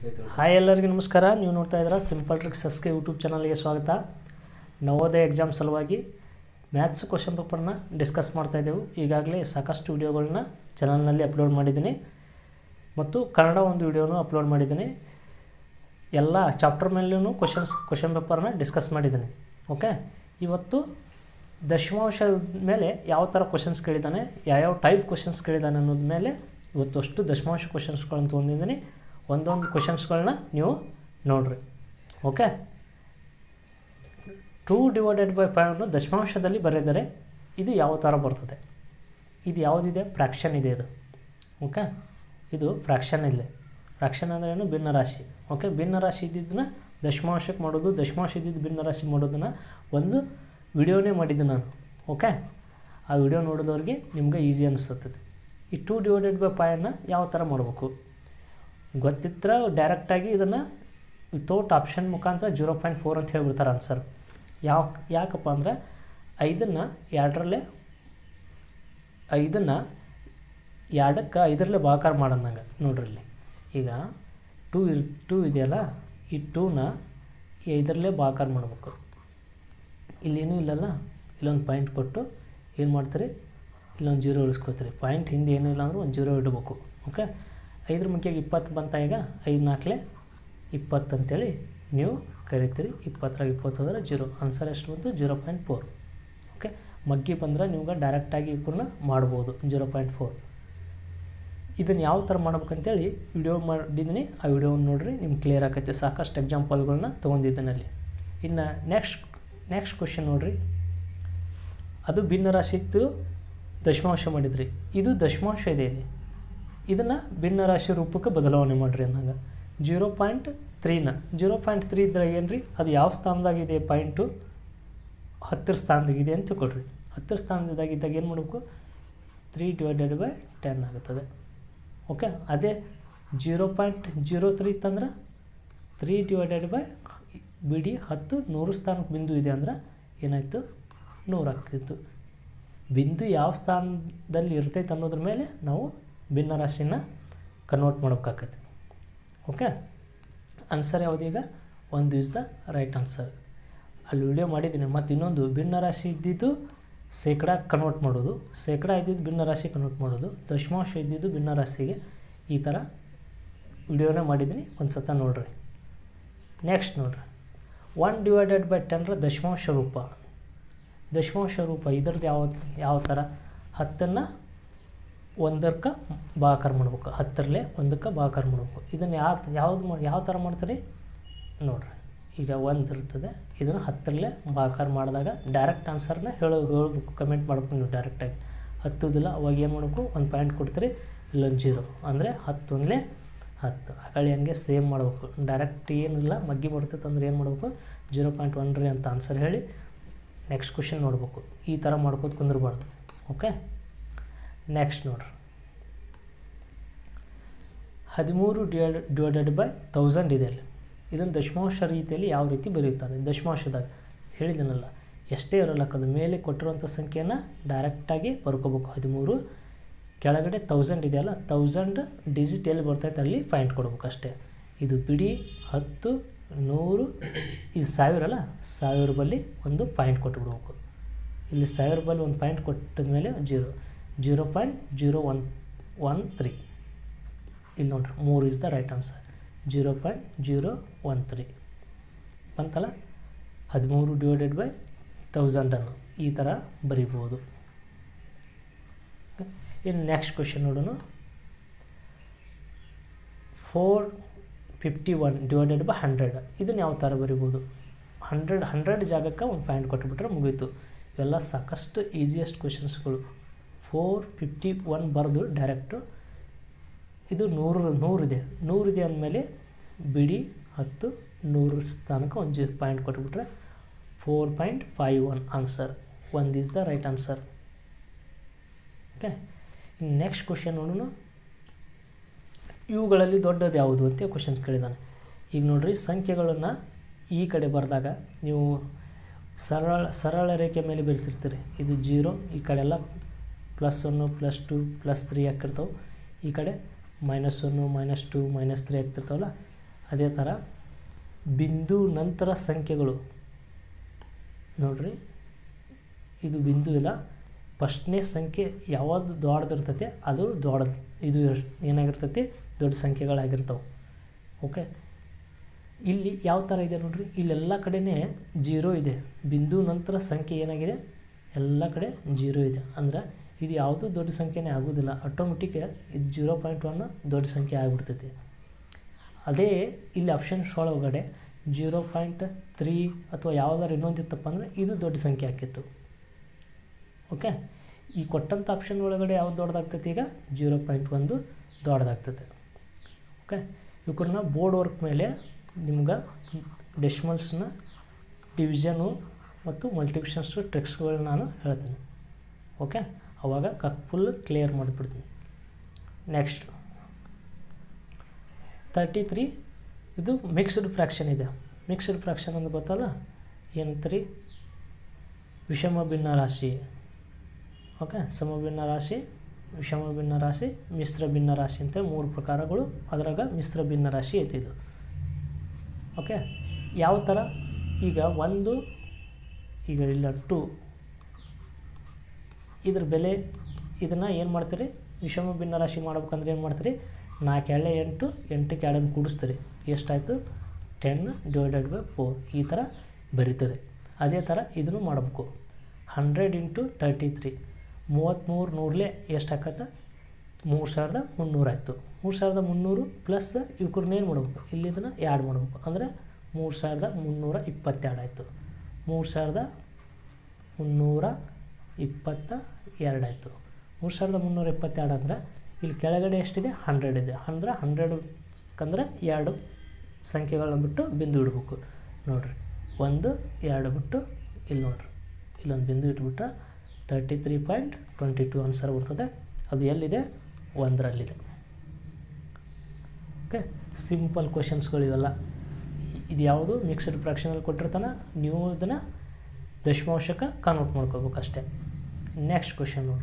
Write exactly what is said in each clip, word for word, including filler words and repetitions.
Hi ಎಲ್ಲರಿಗೂ ನಮಸ್ಕಾರ. ನೀವು ನೋಡ್ತಾ ಇದ್ದೀರಾ simple tricks S K YouTube ಚಾನಲ್ಗೆ ಸ್ವಾಗತ. ನವೋದಯ ಎಕ್ಸಾಮ್ ಸಲುವಾಗಿ ಮ್ಯಾಥ್ಸ್ ಕ್ವಶನ್ ಪೇಪರ್ನ ಡಿಸ್ಕಸ್ ಮಾಡ್ತಾ ಇದ್ದೆವು. ಈಗಾಗಲೇ ಸಾಕಷ್ಟು ವಿಡಿಯೋಗಳನ್ನ ಚಾನಲ್ನಲ್ಲಿ ಅಪ್ಲೋಡ್ ಮಾಡಿದ್ದೀನಿ ಮತ್ತು ಕನ್ನಡ ಒಂದು ವಿಡಿಯೋನು ಅಪ್ಲೋಡ್ ಮಾಡಿದ್ದೀನಿ. ಎಲ್ಲ ಚಾಪ್ಟರ್ ಮೇಲೂ ಕ್ವಶನ್ಸ್ ಕ್ವಶನ್ ಪೇಪರ್ನ ಡಿಸ್ಕಸ್ ಮಾಡಿದ್ದೀನಿ. ಓಕೆ, ಇವತ್ತು ದಶಮಾಂಶ ಮೇಲೆ ಯಾವ ಥರ ಕ್ವಶನ್ಸ್ ಕೇಳಿದ್ದಾನೆ, ಯಾವ್ಯಾವ ಟೈಪ್ ಕ್ವಶನ್ಸ್ ಕೇಳಿದ್ದಾನೆ ಅನ್ನೋದ ಮೇಲೆ ಇವತ್ತು ಅಷ್ಟು ದಶಮಾಂಶ ಕ್ವಶನ್ಸ್ಗಳನ್ನು ತೊಗೊಂಡಿದ್ದೀನಿ. ಒಂದೊಂದು ಕ್ವಶನ್ಸ್ಗಳನ್ನ ನೀವು ನೋಡ್ರಿ. Okay, two divided by five ಅನ್ನು ದಶಮಾಂಶದಲ್ಲಿ ಬರೆದರೆ ಇದು ಯಾವ ಥರ ಬರ್ತದೆ? ಇದು ಯಾವುದಿದೆ? ಫ್ರ್ಯಾಕ್ಷನ್ ಇದೆ ಇದು. ಓಕೆ, ಇದು ಫ್ರ್ಯಾಕ್ಷನ್ ಇಲ್ಲೇ. ಫ್ರ್ಯಾಕ್ಷನ್ ಅಂದರೆ ಏನು? ಭಿನ್ನರಾಶಿ. ಓಕೆ, ಭಿನ್ನರಾಶಿ ಇದ್ದಿದ್ದನ್ನ ದಶಮಾಂಶಕ್ಕೆ ಮಾಡೋದು, ದಶಮಾಂಶ ಇದ್ದಿದ್ದು ಭಿನ್ನರಾಶಿ ಮಾಡೋದನ್ನು ಒಂದು ವಿಡಿಯೋನೇ ಮಾಡಿದ್ದು ನಾನು. ಓಕೆ, ಆ ವಿಡಿಯೋ ನೋಡಿದವ್ರಿಗೆ ನಿಮ್ಗೆ ಈಸಿ ಅನಿಸ್ತದೆ. ಈ ಟೂ ಡಿವೈಡೆಡ್ ಬೈ ಫೈವನ್ನು ಯಾವ ಥರ ಮಾಡಬೇಕು ಗೊತ್ತಿದ್ರೆ ಡೈರೆಕ್ಟಾಗಿ ಇದನ್ನು ವಿತೌಟ್ ಆಪ್ಷನ್ ಮುಖಾಂತರ ಜೀರೋ ಪಾಯಿಂಟ್ ಫೋರ್ ಅಂತ ಹೇಳ್ಬಿಡ್ತಾರೆ ಆನ್ಸರ್. ಯಾವ ಯಾಕಪ್ಪ ಅಂದರೆ ಐದನ್ನು ಎರಡರಲ್ಲೇ ಐದನ್ನು ಎರಡಕ್ಕೆ ಐದರಲ್ಲೇ ಭಾಗಾಕಾರ ಮಾಡೋದಂಗೆ. ನೋಡ್ರಿ ಇಲ್ಲಿ ಈಗ ಟೂ ಇರ್ ಟೂ ಇದೆಯಲ್ಲ, ಈ ಟೂನ ಐದರಲ್ಲೇ ಭಾಗಾಕಾರ ಮಾಡಬೇಕು. ಇಲ್ಲೇನೂ ಇಲ್ಲಲ್ಲ, ಇಲ್ಲೊಂದು ಪಾಯಿಂಟ್ ಕೊಟ್ಟು ಏನು ಮಾಡ್ತೀರಿ, ಇಲ್ಲೊಂದು ಜೀರೋ ಇಳಿಸ್ಕೊತೀರಿ. ಪಾಯಿಂಟ್ ಹಿಂದೆ ಏನೂ ಇಲ್ಲ ಅಂದ್ರೆ ಒಂದು ಜೀರೋ ಇಡಬೇಕು. ಓಕೆ, ಐದರ ಮುಖ್ಯಗೆ ಇಪ್ಪತ್ತು ಬಂತ. ಈಗ ಐದು ನಾಲ್ಕಲೆ ಇಪ್ಪತ್ತು ಅಂತೇಳಿ ನೀವು ಕರಿತೀರಿ. ಇಪ್ಪತ್ತರಾಗ ಇಪ್ಪತ್ತು ಹೋದ್ರೆ ಜೀರೋ. ಆನ್ಸರ್ ಎಷ್ಟು ಬಂತು? Zero point four. ಓಕೆ, ಮಗ್ಗಿ ಬಂದರೆ ನಿಮ್ಗೆ ಡೈರೆಕ್ಟಾಗಿ ಕೂಡ ಮಾಡ್ಬೋದು ಜೀರೋ ಪಾಯಿಂಟ್ ಫೋರ್. ಇದನ್ನು ಯಾವ ಥರ ಮಾಡ್ಬೇಕಂತೇಳಿ ವಿಡಿಯೋ ಮಾಡಿದ್ದೀನಿ. ಆ ವಿಡಿಯೋವನ್ನು ನೋಡಿರಿ, ನಿಮ್ಗೆ ಕ್ಲಿಯರ್ ಆಕೈತೆ. ಸಾಕಷ್ಟು ಎಕ್ಸಾಂಪಲ್ಗಳನ್ನ ತೊಗೊಂಡಿದ್ದೀನಿ ಅಲ್ಲಿ. ಇನ್ನು ನೆಕ್ಸ್ಟ್ ನೆಕ್ಸ್ಟ್ ಕ್ವಶನ್ ನೋಡಿರಿ. ಅದು ಭಿನ್ನರಾಶಿ ಇತ್ತು, ದಶಮಾಂಶ ಮಾಡಿದ್ರಿ. ಇದು ದಶಮಾಂಶ ಇದೆ ಇಲ್ಲಿ. ಇದನ್ನು ಭಿನ್ನರಾಶಿ ರೂಪಕ್ಕೆ ಬದಲಾವಣೆ ಮಾಡಿರಿ ಅಂದಾಗ ಜೀರೋ ಪಾಯಿಂಟ್ ತ್ರೀನ ಜೀರೋ ಪಾಯಿಂಟ್ ತ್ರೀ ಇದ್ರಾಗ ಏನು ರೀ, ಅದು ಯಾವ ಸ್ಥಾನದಾಗಿದೆ? ಪಾಯಿಂಟು ಹತ್ತರ ಸ್ಥಾನದಾಗಿದೆ ಅಂತ ತಿಳ್ಕೊಳ್ರಿ. ಹತ್ತರ ಸ್ಥಾನದಾಗಿದ್ದಾಗ ಏನು ಮಾಡಬೇಕು? ತ್ರೀ ಡಿವೈಡೆಡ್ ಬೈ ಟೆನ್ ಆಗುತ್ತದೆ. ಓಕೆ, ಅದೇ ಜೀರೋ ಪಾಯಿಂಟ್ ಜೀರೋ ತ್ರೀ ಇತ್ತಂದ್ರೆ ತ್ರೀ ಡಿವೈಡೆಡ್ ಬೈ ಬಿಡಿ ಹತ್ತು ನೂರು ಸ್ಥಾನಕ್ಕೆ ಬಿಂದು ಇದೆ ಅಂದ್ರೆ ಏನಾಯಿತು? ನೂರು ಆಗ್ತಿತ್ತು. ಬಿಂದು ಯಾವ ಸ್ಥಾನದಲ್ಲಿ ಇರ್ತೈತೆ ಅನ್ನೋದ್ರ ಮೇಲೆ ನಾವು ಭಿನ್ನರಾಶಿನ ಕನ್ವರ್ಟ್ ಮಾಡೋಕ್ಕಾಗತ್ತೆ. ಓಕೆ, ಆನ್ಸರ್ ಯಾವುದೀಗ? ಒಂದು ಇಸ್ ದ ರೈಟ್ ಆನ್ಸರ್. ಅಲ್ಲಿ ವಿಡಿಯೋ ಮಾಡಿದ್ದೀನಿ. ಮತ್ತು ಇನ್ನೊಂದು ಭಿನ್ನರಾಶಿ ಇದ್ದಿದ್ದು ಶೇಕಡ ಕನ್ವರ್ಟ್ ಮಾಡೋದು, ಶೇಕಡ ಇದ್ದಿದ್ದು ಭಿನ್ನರಾಶಿ ಕನ್ವರ್ಟ್ ಮಾಡೋದು, ದಶಮಾಂಶ ಇದ್ದಿದ್ದು ಭಿನ್ನರಾಶಿಗೆ, ಈ ಥರ ವಿಡಿಯೋನೇ ಮಾಡಿದ್ದೀನಿ. ಒಂದು ಸತ ನೋಡಿರಿ. ನೆಕ್ಸ್ಟ್ ನೋಡಿರಿ, ಒನ್ ಡಿವೈಡೆಡ್ ಬೈ ಟೆನ್ರ ದಶಮಾಂಶ ರೂಪ. ದಶಮಾಂಶ ರೂಪ ಇದ್ರದ್ದು ಯಾವ ಯಾವ ಥರ? ಹತ್ತನ್ನು ಒಂದಕ್ಕೆ ಭಾಗಾಕಾರ ಮಾಡ್ಬೇಕು. ಹತ್ತರಲ್ಲೇ ಒಂದಕ್ಕೆ ಭಾಗಾಕಾರ ಮಾಡ್ಬೇಕು. ಇದನ್ನು ಯಾವ ಯಾವ್ದು ಯಾವ ಥರ ಮಾಡ್ತಾರೆ ನೋಡಿರಿ. ಈಗ ಒಂದು ಇರ್ತದೆ, ಇದನ್ನು ಹತ್ತರಲ್ಲೇ ಭಾಗಾಕಾರ ಮಾಡಿದಾಗ ಡೈರೆಕ್ಟ್ ಆನ್ಸರ್ನ ಹೇಳೋ ಹೇಳ್ಬೇಕು. ಕಮೆಂಟ್ ಮಾಡ್ಬೇಕು ನೀವು ಡೈರೆಕ್ಟಾಗಿ. ಹತ್ತುದಿಲ್ಲ, ಅವಾಗ ಏನು ಮಾಡಬೇಕು? ಒಂದು ಪಾಯಿಂಟ್ ಕೊಡ್ತೀರಿ, ಇಲ್ಲೊಂದು ಜೀರೋ. ಅಂದರೆ ಹತ್ತು ಒಂದಲೇ ಹತ್ತು. ಆಕಳಿ ಹಂಗೆ ಸೇಮ್ ಮಾಡಬೇಕು. ಡೈರೆಕ್ಟ್ ಏನಿಲ್ಲ, ಮಗ್ಗಿ ಬರ್ತೈತೆ ಅಂದ್ರೆ ಏನು ಮಾಡಬೇಕು? ಜೀರೋ ಪಾಯಿಂಟ್ ಒನ್ ರೀ ಅಂತ ಆನ್ಸರ್ ಹೇಳಿ ನೆಕ್ಸ್ಟ್ ಕ್ವಶನ್ ನೋಡ್ಬೇಕು. ಈ ಥರ ಮಾಡ್ಕೋತ ಕುಂದಿರ್ಬಾರ್ದು. ಓಕೆ, ನೆಕ್ಸ್ಟ್ ನೋಡ್ರಿ. ಹದಿಮೂರು ಡಿವೈಡ್ ಡಿವೈಡೆಡ್ ಬೈ ತೌಸಂಡ್ ಇದೆ ಅಲ್ಲಿ. ಇದನ್ನು ದಶಮಾಂಶ ರೀತಿಯಲ್ಲಿ ಯಾವ ರೀತಿ ಬರೆಯುತ್ತಾರೆ? ದಶಮಾಂಶದಾಗ ಹೇಳಿದನಲ್ಲ, ಎಷ್ಟೇ ಇರಲಕ್ಕದು ಮೇಲೆ ಕೊಟ್ಟಿರುವಂಥ ಸಂಖ್ಯೆಯನ್ನು ಡೈರೆಕ್ಟಾಗಿ ಬರ್ಕೋಬೇಕು. ಹದಿಮೂರು ಕೆಳಗಡೆ ತೌಸಂಡ್ ಇದೆಯಲ್ಲ, ತೌಸಂಡ್ ಡಿಜಿಟ್ ಎಲ್ಲಿ ಬರ್ತೈತೆ ಅಲ್ಲಿ ಪಾಯಿಂಟ್ ಕೊಡ್ಬೇಕು ಅಷ್ಟೇ. ಇದು ಬಿಡಿ ಹತ್ತು ನೂರು, ಇದು ಸಾವಿರ ಅಲ್ಲ, ಸಾವಿರ ಬಲ್ಲಿ ಒಂದು ಪಾಯಿಂಟ್ ಕೊಟ್ಟುಬಿಡ್ಬೇಕು. ಇಲ್ಲಿ ಸಾವಿರ ಬಲ್ಲಿ ಒಂದು ಪಾಯಿಂಟ್ ಕೊಟ್ಟಿದ ಮೇಲೆ zero zero point zero one one three. ಇಲ್ಲಿ ನೋಡ್ರಿ, ಮೂರು is the right answer. Zero point zero one three ಬಂತಲ್ಲ. ಹದಿಮೂರು ಡಿವೈಡೆಡ್ ಬೈ ತೌಸಂಡನ್ನು ಈ ಥರ ಬರಿಬೋದು. ಇನ್ನು ನೆಕ್ಸ್ಟ್ ಕ್ವಶನ್ ನೋಡೋಣ. Four fifty one divided by hundred. ಇದನ್ನು ಯಾವ ಥರ ಬರಿಬೋದು? ಹಂಡ್ರೆಡ್ ಹಂಡ್ರೆಡ್ ಜಾಗಕ್ಕೆ ಒಂದು ಪಾಯಿಂಟ್ ಕೊಟ್ಟುಬಿಟ್ರೆ ಮುಗೀತು. ಇವೆಲ್ಲ ಸಾಕಷ್ಟು ಈಸಿಯೆಸ್ಟ್ ಕ್ವಶನ್ಸ್ಗಳು. ಫೋರ್ ಫಿಫ್ಟಿ ಒನ್ ಬರೆದು ಡೈರೆಕ್ಟು ಇದು ನೂರು ನೂರಿದೆ ನೂರಿದೆ ಅಂದಮೇಲೆ ಬಿಡಿ ಹತ್ತು ನೂರು ಸ್ಥಾನಕ್ಕೆ ಒಂದು ಜಿ ಪಾಯಿಂಟ್ ಕೊಟ್ಬಿಟ್ರೆ four point five one answer. ಒಂದು is the right answer. Okay, ಇನ್ನು ನೆಕ್ಸ್ಟ್ ಕ್ವಶನ್ ನೋಡೋಣ. ಇವುಗಳಲ್ಲಿ ದೊಡ್ಡದು ಯಾವುದು ಅಂತ ಕ್ವಶನ್ ಕೇಳಿದ್ದಾನೆ. ಈಗ ನೋಡಿರಿ, ಸಂಖ್ಯೆಗಳನ್ನು ಈ ಕಡೆ ಬರೆದಾಗ ನೀವು ಸರಳ ಸರಳ ರೇಖೆ ಮೇಲೆ ಬೀಳ್ತಿರ್ತೀರಿ. ಇದು ಜೀರೋ, ಈ ಕಡೆ ಎಲ್ಲ plus one plus two plus three ಹಾಕಿರ್ತಾವೆ. ಈ ಕಡೆ minus one minus two minus three ಆಗ್ತಿರ್ತಾವಲ್ಲ, ಅದೇ ಥರ ಬಿಂದು ನಂತರ ಸಂಖ್ಯೆಗಳು ನೋಡ್ರಿ, ಇದು ಬಿಂದು ಇಲ್ಲ, ಫಸ್ಟ್ನೇ ಸಂಖ್ಯೆ ಯಾವುದು ದೊಡ್ಡದಿರ್ತೈತೆ ಅದು ದೊಡ್ಡದು, ಇದು ಏನಾಗಿರ್ತೈತಿ ದೊಡ್ಡ ಸಂಖ್ಯೆಗಳಾಗಿರ್ತವೆ. ಓಕೆ, ಇಲ್ಲಿ ಯಾವ ಥರ ಇದೆ ನೋಡ್ರಿ, ಇಲ್ಲೆಲ್ಲ ಕಡೆನೇ ಜೀರೋ ಇದೆ. ಬಿಂದು ನಂತರ ಸಂಖ್ಯೆ ಏನಾಗಿದೆ, ಎಲ್ಲ ಕಡೆ ಜೀರೋ ಇದೆ. ಅಂದ್ರೆ ಇದು ಯಾವುದೂ ದೊಡ್ಡ ಸಂಖ್ಯೆನೇ ಆಗೋದಿಲ್ಲ, ಆಟೋಮೆಟಿಕ್ ಇದು ಜೀರೋ ಪಾಯಿಂಟ್ ಒನ್ ದೊಡ್ಡ ಸಂಖ್ಯೆ ಆಗಿಬಿಡ್ತೈತಿ. ಅದೇ ಇಲ್ಲಿ ಆಪ್ಷನ್ಸ್ ಒಳಗಡೆ ಜೀರೋ ಪಾಯಿಂಟ್ ತ್ರೀ ಅಥವಾ ಯಾವುದಾದ್ರು ಇನ್ನೊಂದು ಇತ್ತಪ್ಪ ಅಂದರೆ ಇದು ದೊಡ್ಡ ಸಂಖ್ಯೆ ಆಕಿತ್ತು. ಓಕೆ, ಈ ಕೊಟ್ಟಂಥ ಆಪ್ಷನ್ ಒಳಗಡೆ ಯಾವ್ದು ದೊಡ್ಡದಾಗ್ತೈತಿ, ಈಗ ಜೀರೋ ಪಾಯಿಂಟ್ ಒಂದು ದೊಡ್ಡದಾಗ್ತೈತೆ. ಓಕೆ, ಇವಕ್ಕನ್ನ ಬೋರ್ಡ್ ವರ್ಕ್ ಮೇಲೆ ನಿಮ್ಗೆ ಡೆಸಿಮಲ್ಸ್ನ ಡಿವಿಷನು ಮತ್ತು ಮಲ್ಟಿಪ್ಲಿಕೇಷನ್ಸು ಟ್ರಿಕ್ಸ್ಗಳನ್ನ ನಾನು ಹೇಳ್ತೀನಿ. ಓಕೆ, ಅವಾಗ ಕ ಫುಲ್ ಕ್ಲಿಯರ್ ಮಾಡಿಬಿಡ್ತೀನಿ. ನೆಕ್ಸ್ಟ್ ತರ್ಟಿ ತ್ರೀ, ಇದು ಮಿಕ್ಸ್ಡ್ ಫ್ರ್ಯಾಕ್ಷನ್ ಇದೆ. ಮಿಕ್ಸ್ಡ್ ಫ್ರ್ಯಾಕ್ಷನ್ ಅಂತ ಗೊತ್ತಲ್ಲ, ಏನಂತೀರಿ, ವಿಷಮ ಭಿನ್ನ ರಾಶಿ. ಓಕೆ, ಸಮಭಿನ್ನ ರಾಶಿ, ವಿಷಮ ಭಿನ್ನ ರಾಶಿ, ಮಿಶ್ರ ಭಿನ್ನ ರಾಶಿ ಅಂತ ಮೂರು ಪ್ರಕಾರಗಳು. ಅದರಾಗ ಮಿಶ್ರ ಭಿನ್ನ ರಾಶಿ ಐತಿ ಇದು. ಓಕೆ, ಯಾವ ಥರ, ಈಗ ಒಂದು, ಈಗ ಇಲ್ಲ ಟು, ಇದ್ರ ಬೆಲೆ ಇದನ್ನು ಏನು ಮಾಡ್ತೀರಿ, ವಿಷಮ ಭಿನ್ನ ರಾಶಿ ಮಾಡ್ಬೇಕಂದ್ರೆ ಏನು ಮಾಡ್ತೀರಿ, ನಾಲ್ಕು ಎಳೆ ಎಂಟು, ಎಂಟಕ್ಕೆ ಎರಡನ್ನು ಕೂಡಿಸ್ತೀರಿ, ಎಷ್ಟಾಯಿತು ಟೆನ್ ಡಿವೈಡೆಡ್ ಬೈ ಫೋರ್, ಈ ಥರ ಬರೀತಾರೆ. ಅದೇ ಥರ ಇದನ್ನು ಮಾಡಬೇಕು. ಹಂಡ್ರೆಡ್ ಇಂಟು ತರ್ಟಿ ತ್ರೀ, ಮೂವತ್ತ್ಮೂರು ನೂರಲೆ ಎಷ್ಟು ಹಾಕತ್ತೆ, ಮೂರು ಸಾವಿರದ ಮುನ್ನೂರು ಆಯಿತು. ಮೂರು ಸಾವಿರದ ಮುನ್ನೂರು ಪ್ಲಸ್ ಇವ್ರನ್ನ ಏನು ಮಾಡ್ಬೇಕು, ಇಲ್ಲಿ ಇದನ್ನು ಆ್ಯಡ್ ಮಾಡಬೇಕು. ಅಂದರೆ ಮೂರು ಸಾವಿರದ ಮುನ್ನೂರ ಇಪ್ಪತ್ತೆರಡು ಆಯಿತು. ಮೂರು ಸಾವಿರದ ಮುನ್ನೂರ ಇಪ್ಪತ್ತ ಎರಡು ಆಯಿತು. ಮೂರು ಸಾವಿರದ ಮುನ್ನೂರ ಇಪ್ಪತ್ತೆರಡು ಅಂದರೆ ಇಲ್ಲಿ ಕೆಳಗಡೆ ಎಷ್ಟಿದೆ, ಹಂಡ್ರೆಡ್ ಇದೆ. ಅಂದ್ರೆ ಹಂಡ್ರೆಡ್ ಅಂದ್ರೆ ಎರಡು ಸಂಖ್ಯೆಗಳನ್ನ ಬಿಟ್ಟು ಬಿಂದು ಇಡಬೇಕು. ನೋಡಿರಿ, ಒಂದು ಎರಡು ಬಿಟ್ಟು ಇಲ್ಲಿ ನೋಡಿರಿ, ಇಲ್ಲೊಂದು ಬಿಂದು ಇಟ್ಬಿಟ್ರೆ thirty three point twenty two answer ಬರ್ತದೆ. ಅದು ಎಲ್ಲಿದೆ, ಒಂದರಲ್ಲಿದೆ. ಓಕೆ, ಸಿಂಪಲ್ ಕ್ವಶನ್ಸ್ಗಳು ಇವೆಲ್ಲ. ಇದು ಯಾವುದು ಮಿಕ್ಸ್ಡ್ ಫ್ರ್ಯಾಕ್ಷನಲ್ಲಿ ಕೊಟ್ಟಿರ್ತಾನೆ, ನೀವು ಇದನ್ನು ದಶಮಾಂಶಕ್ಕೆ ಕನ್ವರ್ಟ್ ಮಾಡ್ಕೋಬೇಕು ಅಷ್ಟೇ. ನೆಕ್ಸ್ಟ್ ಕ್ವಶನ್ ನೋಡು.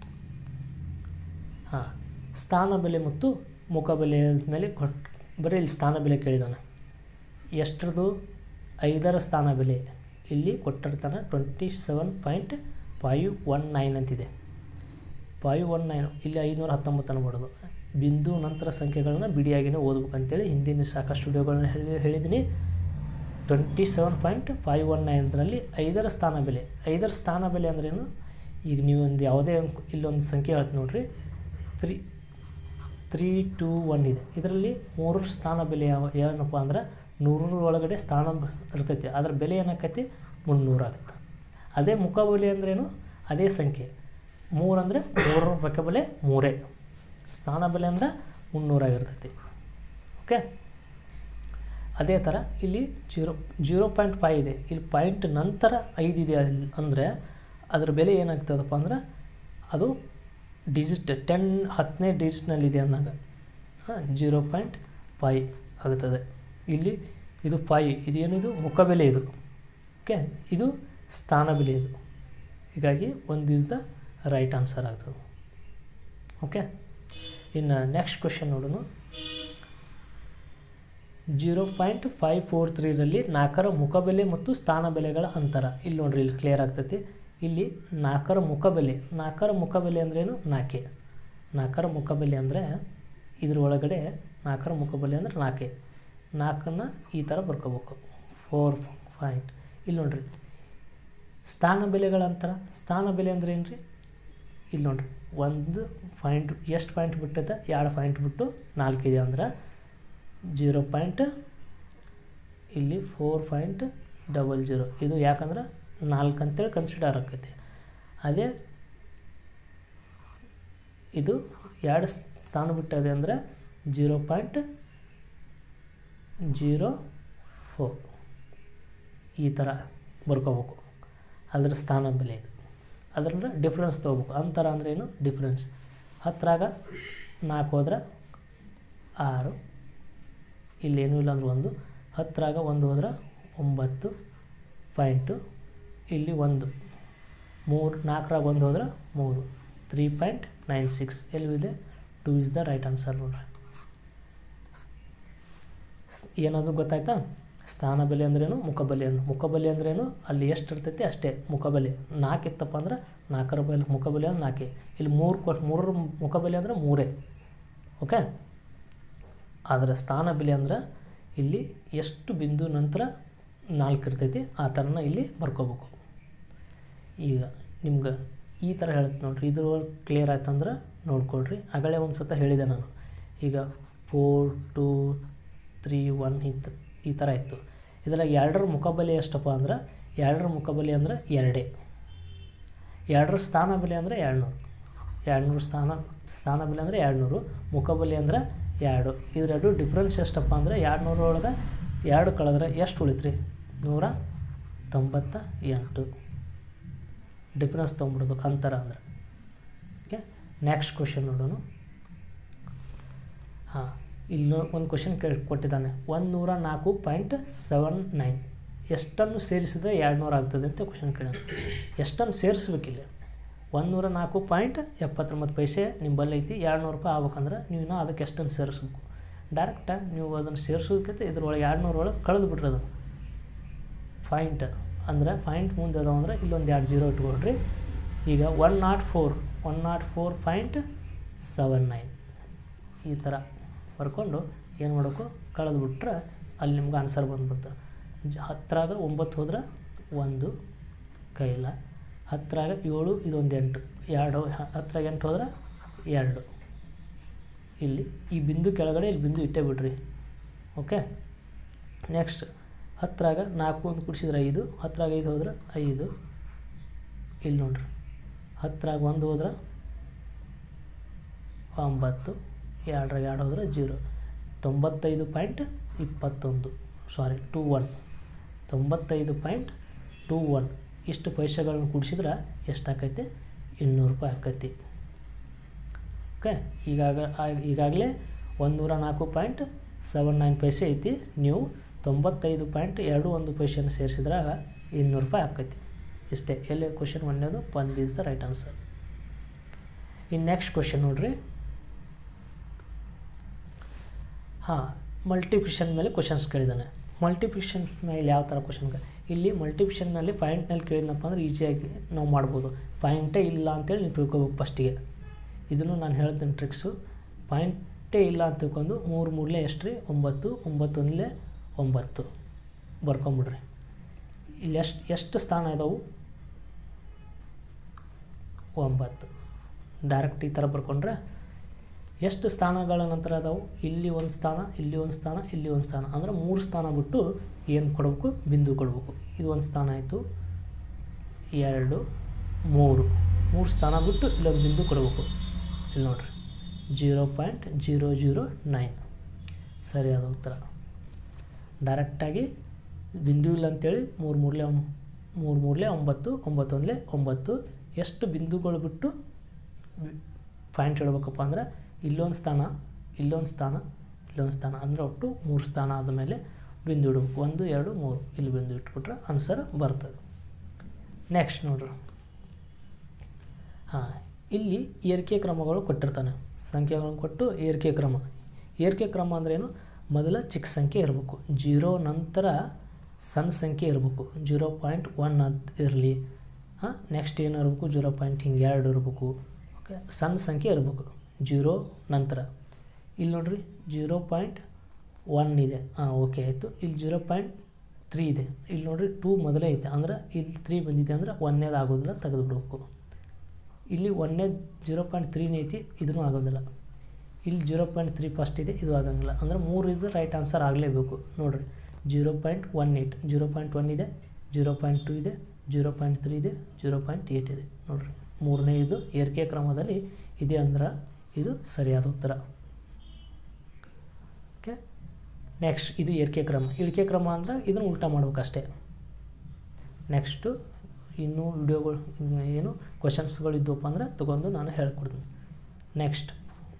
ಹಾಂ, ಸ್ಥಾನ ಬೆಲೆ ಮತ್ತು ಮುಖ ಬೆಲೆ ಮೇಲೆ ಕೊಟ್ಟು ಬರೀ ಇಲ್ಲಿ ಸ್ಥಾನ ಬೆಲೆ ಕೇಳಿದಾನೆ. ಎಷ್ಟರದು, ಐದರ ಸ್ಥಾನ ಬೆಲೆ ಇಲ್ಲಿ ಕೊಟ್ಟಿರ್ತಾನೆ twenty seven point five one nine ಅಂತಿದೆ. ಫೈವ್ ಒನ್ ನೈನ್ ಇಲ್ಲಿ ಐನೂರ ಹತ್ತೊಂಬತ್ತನ್ನು ಮಾಡೋದು. ಬಿಂದು ನಂತರ ಸಂಖ್ಯೆಗಳನ್ನು ಬಿಡಿಯಾಗಿಯೇ ಓದ್ಬೇಕು ಅಂತೇಳಿ ಹಿಂದಿನ ಸಾಕಷ್ಟು ವಿಡಿಯೋಗಳನ್ನ ಹೇಳಿ ಹೇಳಿದ್ದೀನಿ. Twenty seven point five one ನೈನ್ರಲ್ಲಿ ಐದರ ಸ್ಥಾನ ಬೆಲೆ. ಐದರ ಸ್ಥಾನ ಬೆಲೆ ಅಂದ್ರೇನು, ಈಗ ನೀವು ಒಂದು ಯಾವುದೇ ಇಲ್ಲೊಂದು ಸಂಖ್ಯೆ ಹೇಳ್ತೀನಿ ನೋಡಿರಿ, ತ್ರೀ ತ್ರೀ ಟೂ ಒನ್ ಇದೆ. ಇದರಲ್ಲಿ ಮೂರರ ಸ್ಥಾನ ಬೆಲೆ ಯಾವ ಏನಪ್ಪ ಅಂದ್ರೆ ನೂರರ ಒಳಗಡೆ ಸ್ಥಾನ ಇರ್ತೈತಿ, ಅದರ ಬೆಲೆ ಏನಾಕೈತಿ, ಮುನ್ನೂರು ಆಗುತ್ತೆ. ಅದೇ ಮುಖ ಬೆಲೆ ಅಂದ್ರೇನು, ಅದೇ ಸಂಖ್ಯೆ ಮೂರು ಅಂದರೆ ಮೂರರ ಮುಖ ಬೆಲೆ ಮೂರೇ, ಸ್ಥಾನ ಬೆಲೆ ಅಂದರೆ ಮುನ್ನೂರಾಗಿರ್ತೈತಿ. ಓಕೆ, ಅದೇ ಥರ ಇಲ್ಲಿ ಜೀರೋ ಜೀರೋ ಪಾಯಿಂಟ್ ಫೈವ್ ಇದೆ, ಇಲ್ಲಿ ಪಾಯಿಂಟ್ ನಂತರ ಐದು ಇದೆ ಅಂದರೆ ಅದರ ಬೆಲೆ ಏನಾಗ್ತದಪ್ಪ ಅಂದ್ರೆ ಅದು ಡಿಜಿಟ್ ಟೆನ್ ಹತ್ತನೇ ಡಿಜಿಟ್ನಲ್ಲಿದೆ ಅಂದಾಗ ಹಾಂ ಜೀರೋ ಪಾಯಿಂಟ್ ಫೈವ್ ಆಗುತ್ತದೆ. ಇಲ್ಲಿ ಇದು ಫೈವ್, ಇದೇನಿದು ಮುಖ ಬೆಲೆ ಇದು. ಓಕೆ, ಇದು ಸ್ಥಾನ ಬೆಲೆ ಇದು. ಹೀಗಾಗಿ ಒಂದು ಇಸ್ ದ ರೈಟ್ ಆನ್ಸರ್ ಆಗ್ತದೆ. ಓಕೆ, ಇನ್ನು ನೆಕ್ಸ್ಟ್ ಕ್ವೆಶನ್ ನೋಡೋಣ. ಜೀರೋ ಪಾಯಿಂಟ್ ಫೈವ್ ಫೋರ್ ತ್ರೀರಲ್ಲಿ ನಾಲ್ಕರ ಮುಖಬೆಲೆ ಮತ್ತು ಸ್ಥಾನ ಬೆಲೆಗಳ ಅಂತರ. ಇಲ್ಲಿ ನೋಡ್ರಿ, ಇಲ್ಲಿ ಕ್ಲಿಯರ್ ಆಗ್ತೈತಿ. ಇಲ್ಲಿ ನಾಲ್ಕರ ಮುಖಬೆಲೆ, ನಾಲ್ಕರ ಮುಖಬೆಲೆ ಅಂದ್ರೇನು, ನಾಲ್ಕೆ. ನಾಲ್ಕರ ಮುಖಬೆಲೆ ಅಂದರೆ ಇದ್ರ ಒಳಗಡೆ ನಾಲ್ಕರ ಮುಖಬೆಲೆ ಅಂದರೆ ನಾಲ್ಕೆ. ನಾಲ್ಕನ್ನು ಈ ಥರ ಬರ್ಕೋಬೇಕು, ಫೋರ್ ಪಾಯಿಂಟ್. ಇಲ್ಲಿ ನೋಡ್ರಿ, ಸ್ಥಾನ ಬೆಲೆಗಳ ಅಂತರ. ಸ್ಥಾನ ಬೆಲೆ ಅಂದ್ರೆ ಏನು ರೀ, ಇಲ್ಲಿ ನೋಡ್ರಿ, ಒಂದು ಪಾಯಿಂಟ್ ಎಷ್ಟು ಪಾಯಿಂಟ್ ಬಿಟ್ಟೈತೆ, ಎರಡು ಪಾಯಿಂಟ್ ಬಿಟ್ಟು ನಾಲ್ಕಿದೆ ಅಂದ್ರೆ ಜೀರೋ ಪಾಯಿಂಟ್ ಇಲ್ಲಿ ಫೋರ್ ಪಾಯಿಂಟ್ ಡಬಲ್ ಜೀರೋ. ಇದು ಯಾಕಂದ್ರೆ ನಾಲ್ಕು ಅಂತೇಳಿ ಕನ್ಸಿಡರ್ ಆಕೈತಿ. ಅದೇ ಇದು ಎರಡು ಸ್ಥಾನ ಬಿಟ್ಟದೆ ಅಂದರೆ ಜೀರೋ ಪಾಯಿಂಟ್ ಜೀರೋ ಫೋರ್ ಈ ಥರ ಬರ್ಕೋಬೇಕು. ಅದರ ಸ್ಥಾನ ಬೆಲೆ ಇದು. ಅದರಿಂದ ಡಿಫ್ರೆನ್ಸ್ ತೊಗೋಬೇಕು. ಅಂತರ ಅಂದ್ರೆ ಏನು, ಡಿಫ್ರೆನ್ಸ್. ಹತ್ತರಾಗ ನಾಲ್ಕು ಹೋದ್ರೆ ಆರು, ಇಲ್ಲೇನೂ ಇಲ್ಲ ಅಂದ್ರೆ ಒಂದು. ಹತ್ತರಾಗ ಒಂದು ಹೋದ್ರೆ ಒಂಬತ್ತು ಪಾಯಿಂಟು, ಇಲ್ಲಿ ಒಂದು. ಮೂರು ನಾಲ್ಕರಾಗ ಒಂದು ಹೋದ್ರೆ ಮೂರು, ತ್ರೀ ಪಾಯಿಂಟ್ ನೈನ್ ಸಿಕ್ಸ್. ಎಲ್ಲಿದೆ, two is the right answer ನೋಡ್ರಿ. ಏನಾದರೂ ಗೊತ್ತಾಯ್ತಾ? ಸ್ಥಾನ ಬೆಲೆ ಅಂದ್ರೇನು, ಮುಖಬೆಲೆ ಅಂದ್ರೆ ಮುಖಬೆಲೆ ಅಂದ್ರೇನು, ಅಲ್ಲಿ ಎಷ್ಟು ಇರ್ತೈತಿ ಅಷ್ಟೇ ಮುಖಬೆಲೆ. ನಾಲ್ಕು ಇತ್ತಪ್ಪ ಅಂದ್ರೆ ನಾಲ್ಕರ ಬೆಲೆ ಮುಖಬೆಲೆ ಅಂದ್ರೆ ನಾಲ್ಕೇ. ಇಲ್ಲಿ ಮೂರು ಕೊ ಮೂರರ ಮುಖಬೆಲೆ ಅಂದ್ರೆ ಮೂರೇ. ಓಕೆ. ಆದರೆ ಸ್ಥಾನ ಬೆಲೆ ಅಂದ್ರೆ ಇಲ್ಲಿ ಎಷ್ಟು ಬಿಂದು ನಂತರ ನಾಲ್ಕು ಇರ್ತೈತಿ ಆ ಥರನ ಇಲ್ಲಿ ಬರ್ಕೋಬೇಕು. ಈಗ ನಿಮ್ಗೆ ಈ ಥರ ಹೇಳುತ್ತೆ ನೋಡಿರಿ. ಇದ್ರ ಕ್ಲಿಯರ್ ಆಯ್ತಂದ್ರೆ ನೋಡ್ಕೊಳ್ರಿ. ಆಗಲೇ ಒಂದು ಸತ ಹೇಳಿದೆ ನಾನು. ಈಗ ಫೋರ್ ಟು ತ್ರೀ ಒನ್ ಇಂತ ಈ ಥರ ಇತ್ತು. ಇದರಾಗ ಎರಡರ ಮುಖಬೆಲೆ ಎಷ್ಟಪ್ಪ ಅಂದ್ರೆ ಎರಡರ ಮುಖಬೆಲೆ ಅಂದ್ರೆ ಎರಡೇ. ಎರಡರ ಸ್ಥಾನ ಬೆಲೆ ಅಂದರೆ ಎರಡುನೂರು. ಎರಡುನೂರು ಸ್ಥಾನ ಸ್ಥಾನ ಬೆಲೆ ಅಂದರೆ ಎರಡುನೂರು. ಮುಖಬೆಲೆ ಅಂದ್ರೆ ಎರಡು. ಇದೆರಡು ಡಿಫ್ರೆನ್ಸ್ ಎಷ್ಟಪ್ಪ ಅಂದರೆ ಎರಡು ನೂರೊಳಗೆ ಎರಡು ಕಳೆದ್ರೆ ಎಷ್ಟು ಉಳಿತ್ರಿ? ನೂರ ತೊಂಬತ್ತ ಎಂಟು. ಡಿಫ್ರೆನ್ಸ್ ತೊಗೊಂಬಿಡೋದು ಅಂತರ ಅಂದ್ರೆ. ಓಕೆ. ನೆಕ್ಸ್ಟ್ ಕ್ವಶನ್ ನೋಡೋಣ. ಹಾಂ, ಇಲ್ಲಿ ಒಂದು ಕ್ವಶನ್ ಕೇಳಿ ಕೊಟ್ಟಿದ್ದಾನೆ. ಒಂದು ನೂರ ನಾಲ್ಕು ಪಾಯಿಂಟ್ ಸೆವೆನ್ ನೈನ್ ಎಷ್ಟನ್ನು ಸೇರಿಸಿದ್ರೆ ಎರಡು ನೂರು ಆಗ್ತದೆ ಅಂತ ಕ್ವಶನ್ ಕೇಳೋಣ. ಎಷ್ಟನ್ನು ಸೇರಿಸ್ಬೇಕಿಲ್ಲ? ಒಂದು ನೂರ ನಾಲ್ಕು ಪಾಯಿಂಟ್ ಎಪ್ಪತ್ತೊಂಬತ್ತು ಪೈಸೆ ನಿಂಬಲ್ಲಿ ಐತಿ. ಎರಡು ನೂರು ರೂಪಾಯಿ ಆಗ್ಬೇಕಂದ್ರೆ ನೀವು ಇನ್ನೂ ಅದಕ್ಕೆ ಎಷ್ಟನ್ನು ಸೇರಿಸ್ಬೇಕು? ಡೈರೆಕ್ಟಾಗಿ ನೀವು ಅದನ್ನು ಸೇರಿಸೋದಕ್ಕಿಂತ ಇದ್ರೊಳಗೆ ಎರಡು ನೂರೊಳಗೆ ಕಳೆದು ಬಿಡ್ರಿ. ಅದು ಪಾಯಿಂಟ್ ಅಂದರೆ ಪಾಯಿಂಟ್ ಮುಂದೆ ಅದಾವ ಅಂದ್ರೆ ಇಲ್ಲೊಂದು ಎರಡು ಜೀರೋ ಇಟ್ಕೊಳ್ರಿ. ಈಗ one not four one not four point seven nine ಈ ಥರ ಬರ್ಕೊಂಡು ಏನು ಮಾಡಬೇಕು? ಕಳೆದು ಬಿಟ್ರೆ ಅಲ್ಲಿ ನಿಮ್ಗೆ ಆನ್ಸರ್ ಬಂದ್ಬಿಡ್ತದೆ. ಹತ್ತರಾಗ ಒಂಬತ್ತು ಹೋದ್ರೆ ಒಂದು ಕೈಲ, ಹತ್ತರಾಗ ಏಳು ಇದೊಂದು ಎಂಟು, ಎರಡು ಹತ್ತರಾಗ ಎಂಟು ಹೋದ್ರೆ ಎರಡು. ಇಲ್ಲಿ ಈ ಬಿಂದು ಕೆಳಗಡೆ ಇಲ್ಲಿ ಬಿಂದು ಇಟ್ಟೇ ಬಿಡ್ರಿ. ಓಕೆ. ನೆಕ್ಸ್ಟ್ ಹತ್ತರಾಗ ನಾಲ್ಕು ಒಂದು ಕುಡಿಸಿದ್ರೆ ಐದು, ಹತ್ತರಾಗ ಐದು ಹೋದ್ರೆ ಐದು. ಇಲ್ಲಿ ನೋಡ್ರಿ, ಹತ್ತರಾಗ ಒಂದು ಹೋದ್ರೆ ಒಂಬತ್ತು, ಎರಡರಾಗ ಎರಡು ಹೋದ್ರೆ ಜೀರೋ. ತೊಂಬತ್ತೈದು ಪಾಯಿಂಟ್ ಇಪ್ಪತ್ತೊಂದು ಸಾರಿ ಟು ಒನ್ ತೊಂಬತ್ತೈದು ಪಾಯಿಂಟ್ ಟು ಒನ್ ಇಷ್ಟು ಪೈಸೆಗಳನ್ನು ಕೂಡಿಸಿದ್ರೆ ಎಷ್ಟಾಕೈತಿ? ಇನ್ನೂರು ರೂಪಾಯಿ ಆಕೈತಿ. ಓಕೆ. ಈಗಾಗ ಈಗಾಗಲೇ ಒಂದು ನೂರ ನಾಲ್ಕು ಪಾಯಿಂಟ್ ಸೆವೆನ್ ನೈನ್ ಪೈಸೆ ಐತಿ. ನೀವು ತೊಂಬತ್ತೈದು ಪಾಯಿಂಟ್ ಎರಡು ಒಂದು ಪೈಸೆಯನ್ನು ಸೇರಿಸಿದ್ರಾಗ ಇನ್ನೂರು ರೂಪಾಯಿ ಆಕೈತಿ. ಇಷ್ಟೇ. ಎಲ್ಲಿ ಕ್ವಶನ್ ಒಂದೇದು one is the right answer. ಇನ್ನು ನೆಕ್ಸ್ಟ್ ಕ್ವಶನ್ ನೋಡ್ರಿ. ಹಾಂ, ಮಲ್ಟಿಪ್ಲಿಕೇಷನ್ ಮೇಲೆ ಕ್ವಶನ್ಸ್ ಕೇಳಿದ್ದಾನೆ. ಮಲ್ಟಿಪ್ಲಿಕೇಷನ್ ಮೇಲೆ ಯಾವ ಥರ ಕ್ವಶನ್? ಇಲ್ಲಿ ಮಲ್ಟಿಪ್ಲಿಕೇಷನ್ನಲ್ಲಿ ಪಾಯಿಂಟ್ನಲ್ಲಿ ಕೇಳಿದ್ನಪ್ಪ ಅಂದ್ರೆ ಈಸಿಯಾಗಿ ನಾವು ಮಾಡ್ಬೋದು. ಪಾಯಿಂಟೇ ಇಲ್ಲ ಅಂತೇಳಿ ನೀವು ತಿಳ್ಕೊಬೇಕು ಫಸ್ಟಿಗೆ. ಇದನ್ನು ನಾನು ಹೇಳ್ತೀನಿ ಟ್ರಿಕ್ಸು. ಪಾಯಿಂಟೇ ಇಲ್ಲ ಅಂತ ತಿಳ್ಕೊಂಡು ಮೂರು ಮೂರಲೇ ಎಷ್ಟು ರೀ? ಒಂಬತ್ತು, ಒಂಬತ್ತೊಂದಲೇ ಒಂಬತ್ತು ಬರ್ಕೊಂಬಿಡ್ರಿ. ಇಲ್ಲಿ ಎಷ್ಟು ಎಷ್ಟು ಸ್ಥಾನ ಇದಾವೆ? ಒಂಬತ್ತು. ಡೈರೆಕ್ಟ್ ಈ ಥರ ಬರ್ಕೊಂಡ್ರೆ ಎಷ್ಟು ಸ್ಥಾನಗಳ ನಂತರ ಅದಾವೆ? ಇಲ್ಲಿ ಒಂದು ಸ್ಥಾನ, ಇಲ್ಲಿ ಒಂದು ಸ್ಥಾನ, ಇಲ್ಲಿ ಒಂದು ಸ್ಥಾನ. ಅಂದರೆ ಮೂರು ಸ್ಥಾನ ಬಿಟ್ಟು ಏನು ಕೊಡಬೇಕು? ಬಿಂದು ಕೊಡಬೇಕು. ಇದು ಒಂದು ಸ್ಥಾನ ಆಯಿತು, ಎರಡು, ಮೂರು. ಮೂರು ಸ್ಥಾನ ಬಿಟ್ಟು ಇಲ್ಲೊಂದು ಬಿಂದು ಕೊಡಬೇಕು. ಇಲ್ಲಿ ನೋಡಿರಿ, zero point zero zero nine ಸರಿಯಾದ ಉತ್ತರ. ಡೈರೆಕ್ಟಾಗಿ ಬಿಂದು ಇಲ್ಲ ಅಂಥೇಳಿ ಮೂರು ಮೂರಲೇ ಮೂರು ಮೂರಲೇ ಒಂಬತ್ತು, ಒಂಬತ್ತೊಂದಲೇ ಒಂಬತ್ತು. ಎಷ್ಟು ಬಿಂದುಗಳು ಬಿಟ್ಟು ಪಾಯಿಂಟ್ ಇಡಬೇಕಪ್ಪ ಅಂದ್ರೆ ಇಲ್ಲೊಂದು ಸ್ಥಾನ, ಇಲ್ಲೊಂದು ಸ್ಥಾನ, ಇಲ್ಲೊಂದು ಸ್ಥಾನ. ಅಂದರೆ ಒಟ್ಟು ಮೂರು ಸ್ಥಾನ ಆದಮೇಲೆ ಬಿಂದು ಇಡಬೇಕು. ಒಂದು, ಎರಡು, ಮೂರು. ಇಲ್ಲಿ ಬಿಂದು ಇಟ್ಬಿಟ್ರೆ ಆನ್ಸರ್ ಬರ್ತದೆ. ನೆಕ್ಸ್ಟ್ ನೋಡ್ರಿ. ಹಾಂ, ಇಲ್ಲಿ ಏರಿಕೆ ಕ್ರಮಗಳು ಕೊಟ್ಟಿರ್ತಾನೆ. ಸಂಖ್ಯೆಗಳನ್ನು ಕೊಟ್ಟು ಏರಿಕೆ ಕ್ರಮ. ಏರಿಕೆ ಕ್ರಮ ಅಂದ್ರೇನು? ಮೊದಲ ಚಿಕ್ಕ ಸಂಖ್ಯೆ ಇರಬೇಕು, ಜೀರೋ ನಂತರ ಸಣ್ಣ ಸಂಖ್ಯೆ ಇರಬೇಕು. ಜೀರೋ ಪಾಯಿಂಟ್ ಒನ್ ಅಂತ ಇರಲಿ. ಹಾಂ, ನೆಕ್ಸ್ಟ್ ಏನು ಇರಬೇಕು? ಜೀರೋ ಪಾಯಿಂಟ್ ಹಿಂಗೆ ಎರಡು ಇರಬೇಕು. ಓಕೆ. ಸಣ್ಣ ಸಂಖ್ಯೆ ಇರಬೇಕು ಜೀರೋ ನಂತರ. ಇಲ್ಲಿ ನೋಡಿರಿ, ಜೀರೋ ಪಾಯಿಂಟ್ ಒನ್ ಇದೆ. ಹಾಂ, ಓಕೆ ಆಯಿತು. ಇಲ್ಲಿ ಜೀರೋ ಪಾಯಿಂಟ್ ತ್ರೀ ಇದೆ. ಇಲ್ಲಿ ನೋಡಿರಿ, ಟೂ ಮೊದಲೇ ಐತೆ. ಅಂದ್ರೆ ಇಲ್ಲಿ ತ್ರೀ ಬಂದಿದೆ ಅಂದರೆ ಒಂದೇದು ಆಗೋದಿಲ್ಲ, ತೆಗೆದು ಬಿಡಬೇಕು. ಇಲ್ಲಿ ಒಂದೇ ಜೀರೋ ಪಾಯಿಂಟ್ ತ್ರೀನೇ ಐತಿ, ಇದೂ ಆಗೋದಿಲ್ಲ. ಇಲ್ಲಿ ಜೀರೋ ಪಾಯಿಂಟ್ ತ್ರೀ ಫಸ್ಟ್ ಇದೆ, ಇದು ಆಗಂಗಿಲ್ಲ. ಅಂದರೆ ಮೂರು ಇದು ರೈಟ್ ಆನ್ಸರ್ ಆಗಲೇಬೇಕು. ನೋಡಿರಿ, zero point one eight, zero point one ಇದೆ, ಜೀರೋ ಪಾಯಿಂಟ್ ಟು ಇದೆ, ಜೀರೋ ಪಾಯಿಂಟ್ ತ್ರೀ ಇದೆ, ಜೀರೋ ಪಾಯಿಂಟ್ ಏಯ್ಟ್ ಇದೆ. ನೋಡಿರಿ, ಮೂರನೇ ಇದು ಏರಿಕೆ ಕ್ರಮದಲ್ಲಿ ಇದೆ ಅಂದ್ರೆ ಇದು ಸರಿಯಾದ ಉತ್ತರ. ಓಕೆ. ನೆಕ್ಸ್ಟ್ ಇದು ಏರಿಕೆ ಕ್ರಮ. ಇಳಿಕೆ ಕ್ರಮ ಅಂದ್ರೆ ಇದನ್ನು ಉಲ್ಟಾ ಮಾಡ್ಬೇಕಷ್ಟೇ. ನೆಕ್ಸ್ಟು ಇನ್ನೂ ವಿಡಿಯೋಗಳು ಏನು ಕ್ವಶನ್ಸ್ಗಳು ಇದ್ದವಪ್ಪ ಅಂದರೆ ತೊಗೊಂಡು ನಾನು ಹೇಳ್ಕೊಡ್ತೀನಿ. ನೆಕ್ಸ್ಟ್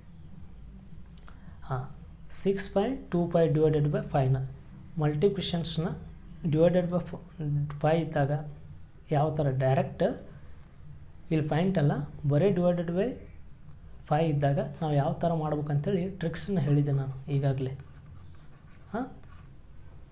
ಹಾಂ, six point two five divided by ಫೈವ್ನ ಮಲ್ಟಿಪ್ಲಿಕೇಷನ್ಸ್ನ ಡಿವೈಡೆಡ್ ಬೈ ಫೈ ಇದ್ದಾಗ ಯಾವ ಥರ? ಡೈರೆಕ್ಟ್ ಇಲ್ಲಿ ಪಾಯಿಂಟ್ ಅಲ್ಲ, ಬರೀ ಡಿವೈಡೆಡ್ ಬೈ ಫೈ ಇದ್ದಾಗ ನಾವು ಯಾವ ಥರ ಮಾಡ್ಬೇಕಂತೇಳಿ ಟ್ರಿಕ್ಸನ್ನ ಹೇಳಿದ್ದೆ ನಾನು ಈಗಾಗಲೇ. ಹಾಂ,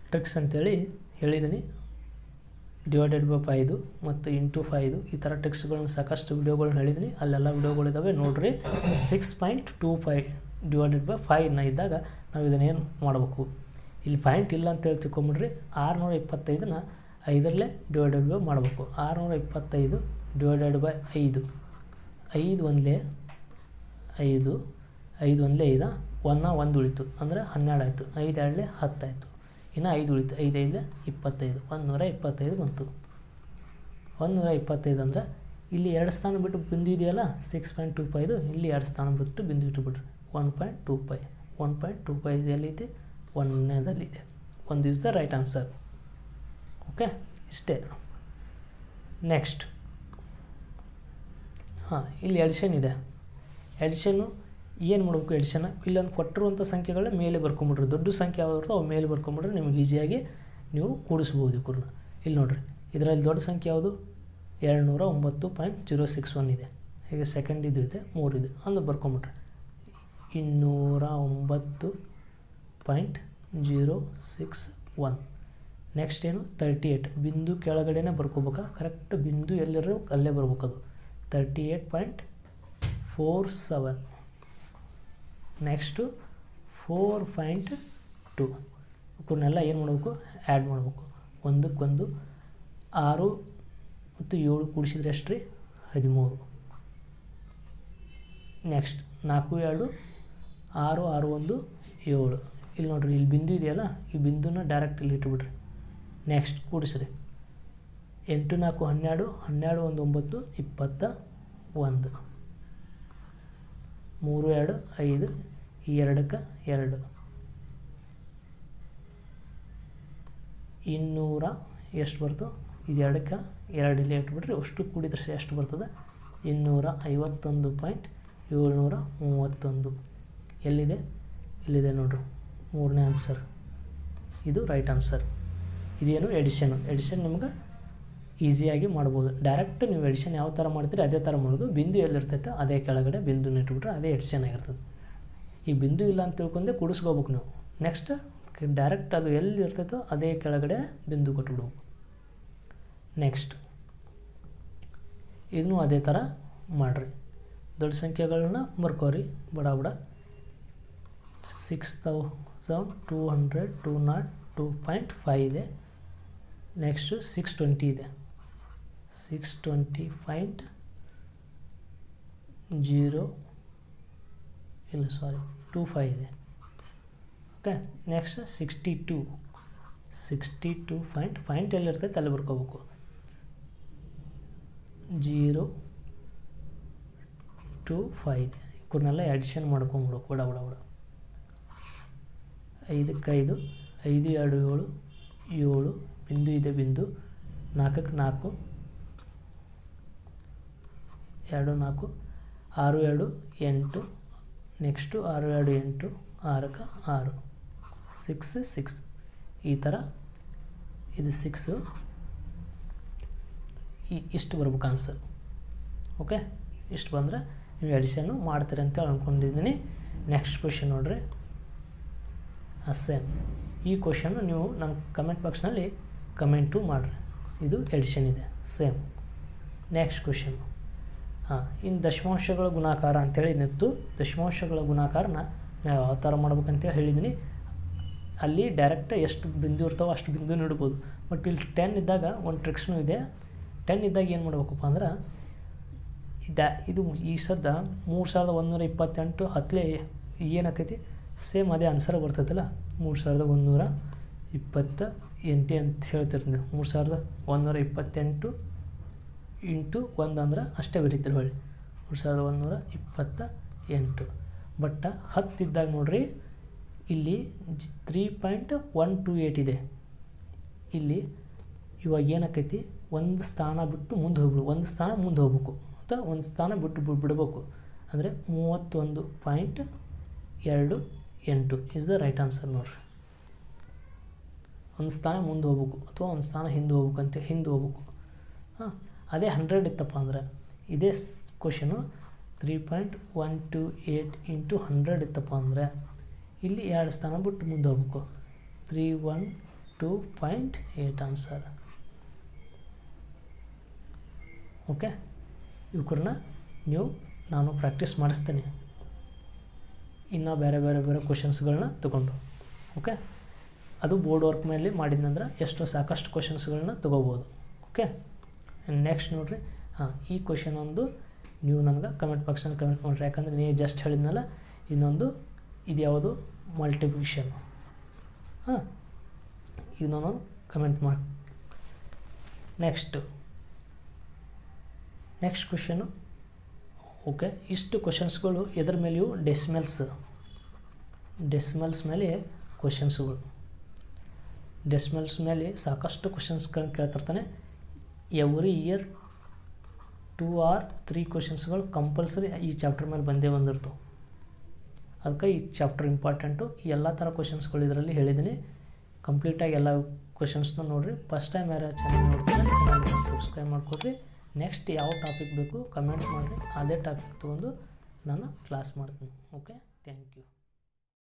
ಟ್ರಿಕ್ಸ್ ಅಂತೇಳಿ ಹೇಳಿದ್ದೀನಿ. ಡಿವೈಡೆಡ್ ಬೈ ಫೈದು ಮತ್ತು ಇಂಟು ಫೈದು ಈ ಥರ ಟ್ರಿಕ್ಸ್ಗಳನ್ನ ಸಾಕಷ್ಟು ವಿಡಿಯೋಗಳನ್ನ ಹೇಳಿದ್ದೀನಿ. ಅಲ್ಲೆಲ್ಲ ವಿಡಿಯೋಗಳಿದ್ದಾವೆ ನೋಡಿರಿ. Six point two five divided by ಫೈವ್ನ ಇದ್ದಾಗ ನಾವು ಇದನ್ನೇನು ಮಾಡಬೇಕು, ಇಲ್ಲಿ ಪಾಯಿಂಟ್ ಇಲ್ಲ ಅಂತೇಳಿ ತಿಳ್ಕೊಂಬಿಡ್ರಿ. ಆರುನೂರ ಇಪ್ಪತ್ತೈದನ್ನ ಐದರಲ್ಲೇ ಡಿವೈಡೆಡ್ ಬೈ ಮಾಡಬೇಕು. ಆರುನೂರ ಇಪ್ಪತ್ತೈದು ಡಿವೈಡೆಡ್ ಬೈ ಐದು, ಐದು ಒಂದಲೇ ಐದು, ಐದು ಒಂದಲೇ ಐದು, ಒಂದನ್ನ ಒಂದು ಉಳಿತು ಅಂದರೆ ಹನ್ನೆರಡು ಆಯಿತು. ಐದು ಎರಡಲೇ ಹತ್ತಾಯಿತು. ಇನ್ನು ಐದು ಉಳಿತು, ಐದು ಐದು ಇಪ್ಪತ್ತೈದು, ಒಂದು ನೂರ ಇಪ್ಪತ್ತೈದು ಬಂತು. ಒಂದು ನೂರ ಇಪ್ಪತ್ತೈದು ಅಂದರೆ ಇಲ್ಲಿ ಎರಡು ಸ್ಥಾನ ಬಿಟ್ಟು ಬಿಂದು ಇದೆಯಲ್ಲ ಸಿಕ್ಸ್ ಪಾಯಿಂಟ್ ಟೂ ಫೈದು, ಇಲ್ಲಿ ಎರಡು ಸ್ಥಾನ ಬಿಟ್ಟು ಬಿಂದು ಇಟ್ಟುಬಿಡ್ರಿ. One point two five one point two five ಎಲ್ಲಿದೆ, ಒಂದನೇದಲ್ಲಿದೆ. ಒಂದು is the right answer. Okay, ಇಷ್ಟೇ. ನೆಕ್ಸ್ಟ್ ಹಾಂ, ಇಲ್ಲಿ ಎಡಿಷನ್ ಇದೆ. ಎಡಿಷನ್ನು ಏನು ಮಾಡಬೇಕು, ಎಡಿಷನ್ ಇಲ್ಲೊಂದು ಕೊಟ್ಟಿರುವಂಥ ಸಂಖ್ಯೆಗಳ ಮೇಲೆ ಬರ್ಕೊಂಬಿಡ್ರಿ. ದೊಡ್ಡ ಸಂಖ್ಯೆ ಯಾವ್ದು ಅವು ಮೇಲೆ ಬರ್ಕೊಂಬಿಡ್ರಿ, ನಿಮ್ಗೆ ಈಸಿಯಾಗಿ ನೀವು ಕೂಡಿಸ್ಬೋದು ಇವ್ರನ್ನ. ಇಲ್ಲಿ ನೋಡಿರಿ, ಇದರಲ್ಲಿ ದೊಡ್ಡ ಸಂಖ್ಯೆ ಯಾವುದು, ಎರಡು ನೂರ ಒಂಬತ್ತು ಪಾಯಿಂಟ್ ಜೀರೋ ಸಿಕ್ಸ್ ಒನ್ ಇದೆ. ಹೀಗೆ ಸೆಕೆಂಡ್ ಇದು ಇದೆ, ಮೂರು ಇದೆ ಅಂದ್ರೆ ಬರ್ಕೊಂಬಿಡ್ರಿ. ಇನ್ನೂರ ಒಂಬತ್ತು point zero six one. Next ಏನು, ತರ್ಟಿ ಏಯ್ಟ್. ಬಿಂದು ಕೆಳಗಡೆನೇ ಬರ್ಕೋಬೇಕಾ, ಕರೆಕ್ಟ್ ಬಿಂದು ಎಲ್ಲರೂ ಅಲ್ಲೇ ಬರ್ಬೇಕದು. Thirty eight point four seven. Next four point two. ಇವನ್ನೆಲ್ಲ ಏನು ಮಾಡಬೇಕು, ಆ್ಯಡ್ ಮಾಡಬೇಕು. ಒಂದಕ್ಕೊಂದು ಆರು ಮತ್ತು ಏಳು ಕೂಡಿಸಿದ್ರೆ ಎಷ್ಟು ರೀ, ಹದಿಮೂರು. ನೆಕ್ಸ್ಟ್ ನಾಲ್ಕು ಎರಡು ಆರು, ಆರು ಒಂದು ಏಳು. ಇಲ್ಲಿ ನೋಡಿರಿ, ಇಲ್ಲಿ ಬಿಂದು ಇದೆಯಲ್ಲ, ಈ ಬಿಂದುನ ಡೈರೆಕ್ಟ್ ಇಲ್ಲಿ ಇಟ್ಬಿಡ್ರಿ. ನೆಕ್ಸ್ಟ್ ಕೂಡಿಸ್ರಿ. ಎಂಟು ನಾಲ್ಕು ಹನ್ನೆರಡು, ಹನ್ನೆರಡು ಒಂದು ಒಂಬತ್ತು ಇಪ್ಪತ್ತ ಒಂದು. ಮೂರು ಎರಡು ಐದು, ಈ ಎರಡಕ್ಕೆ ಎರಡು. ಇನ್ನೂರ ಎಷ್ಟು ಬರ್ತೋ, ಇದು ಎರಡಕ್ಕೆ ಎರಡು ಇಲ್ಲಿ ಇಟ್ಬಿಟ್ರಿ. ಅಷ್ಟು ಕೂಡಿದ್ರೆ ಎಷ್ಟು ಬರ್ತದೆ, ಇನ್ನೂರ ಐವತ್ತೊಂದು ಪಾಯಿಂಟ್ ಏಳ್ನೂರ ಮೂವತ್ತೊಂದು. ಎಲ್ಲಿದೆ, ಇಲ್ಲಿದೆ ನೋಡ್ರಿ, ಮೂರನೇ ಆನ್ಸರ್. ಇದು ರೈಟ್ ಆನ್ಸರ್. ಇದೇನು, ಎಡಿಷನು. ಎಡಿಷನ್ ನಿಮ್ಗೆ ಈಸಿಯಾಗಿ ಮಾಡ್ಬೋದು. ಡೈರೆಕ್ಟ್ ನೀವು ಎಡಿಷನ್ ಯಾವ ಥರ ಮಾಡ್ತೀರಿ ಅದೇ ಥರ ಮಾಡೋದು. ಬಿಂದು ಎಲ್ಲಿರ್ತೈತೆ ಅದೇ ಕೆಳಗಡೆ ಬಿಂದು ಇಟ್ಬಿಟ್ರೆ ಅದೇ ಎಡಿಷನ್ ಆಗಿರ್ತದೆ. ಈ ಬಿಂದು ಇಲ್ಲ ಅಂತ ತಿಳ್ಕೊಂಡೆ ಕೂಡಿಸ್ಕೋಬೇಕು ನೀವು. ನೆಕ್ಸ್ಟ್ ಡೈರೆಕ್ಟ್ ಅದು ಎಲ್ಲಿ ಇರ್ತೈತೋ ಅದೇ ಕೆಳಗಡೆ ಬಿಂದು ಕೊಟ್ಬಿಡ್ಬೇಕು. ನೆಕ್ಸ್ಟ್ ಇದನ್ನು ಅದೇ ಥರ ಮಾಡಿರಿ. ದೊಡ್ಡ ಸಂಖ್ಯೆಗಳನ್ನ ಬರ್ಕೋರಿ ಬಡ ಬಡ. Six thousand two hundred two not two point five ಇದೆ. ನೆಕ್ಸ್ಟು ಸಿಕ್ಸ್ ಟ್ವೆಂಟಿ ಇದೆ. ಸಿಕ್ಸ್ ಟ್ವೆಂಟಿ ಪಾಯಿಂಟ್ ಜೀರೋ ಇಲ್ಲ ಸಾರಿ ಟೂ ಫೈವ್ ಇದೆ. Okay, next sixty two sixty two point point ಎಲ್ಲಿರ್ತೈತೆ ಅಲ್ಲಿ ಬರ್ಕೋಬೇಕು. ಜೀರೋ ಟು ಫೈವ್ ಇದೆ. ಇವನ್ನೆಲ್ಲ ಎಡಿಷನ್ ಮಾಡ್ಕೊಂಬಿಡ್ಬೇಕು ಬಿಡ ಬಿಡ ಬಿಡ. ಐದಕ್ಕೆ ಐದು, ಐದು ಎರಡು ಏಳು, ಏಳು ಬಿಂದು ಇದೆ ಬಿಂದು. ನಾಲ್ಕಕ್ಕೆ ನಾಲ್ಕು, ಎರಡು ನಾಲ್ಕು, ಆರು ಎರಡು ಎಂಟು. ನೆಕ್ಸ್ಟು ಆರು ಎರಡು ಎಂಟು, ಆರಕ್ಕೆ ಆರು, ಸಿಕ್ಸ್ ಸಿಕ್ಸ್. ಈ ಥರ ಇದು ಸಿಕ್ಸು, ಈ ಇಷ್ಟು ಬರ್ಬೇಕು ಆನ್ಸರ್. ಓಕೆ, ಇಷ್ಟು ಬಂದರೆ ನೀವು ಎಡಿಷನ್ನು ಮಾಡ್ತೀರಿ ಅಂತ ಅಂದ್ಕೊಂಡಿದ್ದೀನಿ. ನೆಕ್ಸ್ಟ್ ಕ್ವೆಶನ್ ನೋಡಿರಿ, ಸೇಮ್ ಈ ಕ್ವೆಶನ್ನು ನೀವು ನಮ್ಮ ಕಮೆಂಟ್ ಬಾಕ್ಸ್ನಲ್ಲಿ ಕಮೆಂಟು ಮಾಡಿರಿ. ಇದು ಎಡಿಷನ್ ಇದೆ ಸೇಮ್. ನೆಕ್ಸ್ಟ್ ಕ್ವೆಶನ್ನು ಹಾಂ, ಇನ್ನು ದಶಮಾಂಶಗಳ ಗುಣಾಕಾರ ಅಂತೇಳಿ ನಿಂತು ದಶಮಾಂಶಗಳ ಗುಣಾಕಾರನ ನಾವು ಯಾವ ಥರ ಮಾಡ್ಬೇಕಂತೇಳಿ ಹೇಳಿದ್ದೀನಿ. ಅಲ್ಲಿ ಡೈರೆಕ್ಟ್ ಎಷ್ಟು ಬಿಂದು ಇರ್ತಾವೆ ಅಷ್ಟು ಬಿಂದು ಇಡ್ಬೋದು. ಬಟ್ ಇಲ್ಲಿ ಟೆನ್ ಇದ್ದಾಗ ಒಂದು ಟ್ರಿಕ್ಸ್ನೂ ಇದೆ. ಟೆನ್ ಇದ್ದಾಗ ಏನು ಮಾಡ್ಬೇಕಪ್ಪ ಅಂದ್ರೆ ಡ್ಯಾ ಇದು ಈ ಸದ್ದ ಮೂರು ಸಾವಿರದ ಒಂದುನೂರ ಇಪ್ಪತ್ತೆಂಟು ಹತ್ತಲೇ ಏನಾಕೈತಿ ಸೇಮ್ ಅದೇ ಆನ್ಸರ್ ಬರ್ತೈತಲ್ಲ. ಮೂರು ಸಾವಿರದ ಒಂದುನೂರ ಇಪ್ಪತ್ತ ಎಂಟು ಅಂತ ಹೇಳ್ತಿರ್ತೀನಿ. ಮೂರು ಸಾವಿರದ ಒಂದುನೂರ ಇಪ್ಪತ್ತೆಂಟು ಇಂಟು ಒಂದು ಅಂದ್ರೆ ಅಷ್ಟೇ ಬರೀತೀರಿ ಹೊಳ್ಳಿ ಮೂರು ಸಾವಿರದ ಒಂದುನೂರ ಇಪ್ಪತ್ತ ಎಂಟು. ಬಟ್ ಹತ್ತಿದ್ದಾಗ ನೋಡ್ರಿ ಇಲ್ಲಿ three point one two eight ಇದೆ. ಇಲ್ಲಿ ಇವಾಗ ಏನಾಕೈತಿ ಒಂದು ಸ್ಥಾನ ಬಿಟ್ಟು ಮುಂದೆ ಹೋಗ್ಬಿಡು, ಒಂದು ಸ್ಥಾನ ಮುಂದೆ ಹೋಗ್ಬೇಕು ಅಥವಾ ಒಂದು ಸ್ಥಾನ ಬಿಟ್ಟು ಬಿಡಬೇಕು. ಅಂದರೆ ಮೂವತ್ತೊಂದು ಪಾಯಿಂಟ್ ಎರಡು ಎಂಟು ಇಸ್ ದ ರೈಟ್ ಆನ್ಸರ್ ನೋಡ್ರಿ. ಒಂದು ಸ್ಥಾನ ಮುಂದೆ ಹೋಗ್ಬೇಕು ಅಥವಾ ಒಂದು ಸ್ಥಾನ ಹಿಂದೆ ಹೋಗ್ಬೇಕು ಅಂತ ಹಿಂದೆ ಹೋಗ್ಬೇಕು. ಹಾಂ, ಅದೇ ಹಂಡ್ರೆಡ್ ಇತ್ತಪ್ಪ ಅಂದರೆ ಇದೇ question three point one two eight into hundred ಇತ್ತಪ್ಪ ಅಂದರೆ ಇಲ್ಲಿ ಎರಡು ಸ್ಥಾನ ಬಿಟ್ಟು ಮುಂದೆ ಹೋಗ್ಬೇಕು. Three one two point eight answer. Okay, ಇವ್ರನ್ನ ನೀವು ನಾನು ಪ್ರಾಕ್ಟೀಸ್ ಮಾಡಿಸ್ತೀನಿ ಇನ್ನೂ ಬೇರೆ ಬೇರೆ ಬೇರೆ ಕ್ವಶನ್ಸ್ಗಳನ್ನ ತೊಗೊಂಡು. ಓಕೆ, ಅದು ಬೋರ್ಡ್ ವರ್ಕ್ ಮೇಲೆ ಮಾಡಿದ್ನಂದ್ರೆ ಎಷ್ಟು ಸಾಕಷ್ಟು ಕ್ವಶನ್ಸ್ಗಳನ್ನ ತೊಗೋಬೋದು. ಓಕೆ, ನೆಕ್ಸ್ಟ್ ನೋಡಿರಿ. ಹಾಂ, ಈ ಕ್ವಶನ್ ಒಂದು ನೀವು ನನಗೆ ಕಮೆಂಟ್ ಬಾಕ್ಸಲ್ಲಿ ಕಮೆಂಟ್ ಮಾಡಿರಿ, ಯಾಕಂದರೆ ನೀವು ಜಸ್ಟ್ ಹೇಳಿದ್ನಲ್ಲ ಇನ್ನೊಂದು ಇದು ಯಾವುದು ಮಲ್ಟಿಪ್ಲಿಕೇಷನ್. ಹಾಂ, ಇದನ್ನೊಂದು ಕಮೆಂಟ್ ಮಾಡಿ. Next next question. ಓಕೆ, ಇಷ್ಟು ಕ್ವಶನ್ಸ್ಗಳು ಎದ್ರ ಮೇಲೆಯೂ ಡೆಸಿಮಲ್ಸ್ ಡೆಸಿಮಲ್ಸ್ ಮೇಲೆ ಕ್ವಶನ್ಸ್ಗಳು ಡೆಸಿಮಲ್ಸ್ ಮೇಲೆ ಸಾಕಷ್ಟು ಕ್ವಶನ್ಸ್ಗಳನ್ನ ಕೇಳ್ತಿರ್ತಾನೆ. Every year two or three ಕ್ವಶನ್ಸ್ಗಳು ಕಂಪಲ್ಸರಿ ಈ ಚಾಪ್ಟರ್ ಮೇಲೆ ಬಂದೇ ಬಂದಿರ್ತವೆ. ಅದಕ್ಕೆ ಈ ಚಾಪ್ಟರ್ ಇಂಪಾರ್ಟೆಂಟು. ಎಲ್ಲ ಥರ ಕ್ವಶನ್ಸ್ಗಳು ಇದರಲ್ಲಿ ಹೇಳಿದ್ದೀನಿ. ಕಂಪ್ಲೀಟಾಗಿ ಎಲ್ಲ ಕ್ವಶನ್ಸ್ನ ನೋಡಿರಿ. ಫಸ್ಟ್ ಟೈಮ್ ಯಾರು ಚಾನಲ್ ನೋಡ್ತಾರೆ ಚಾನಲ್ನ ಸಬ್ಸ್ಕ್ರೈಬ್ ಮಾಡಿಕೊಡ್ರಿ. ನೆಕ್ಸ್ಟ್ ಯಾವ ಟಾಪಿಕ್ ಬೇಕು ಕಮೆಂಟ್ ಮಾಡಿರಿ, ಅದೇ ಟಾಪಿಕ್ ತೊಗೊಂಡು ನಾನು ಕ್ಲಾಸ್ ಮಾಡ್ತೀನಿ. Okay, thank you.